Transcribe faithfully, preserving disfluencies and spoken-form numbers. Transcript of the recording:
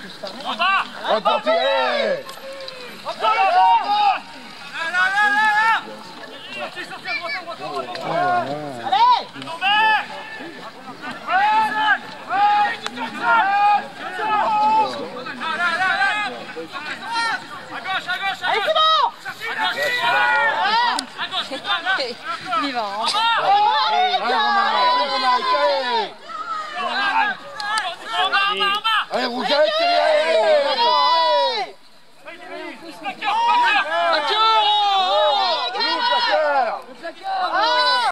En bas. On va tirer. Allez! Allez, c'est bon! Il va en bas. Allez, Rougette, tirez!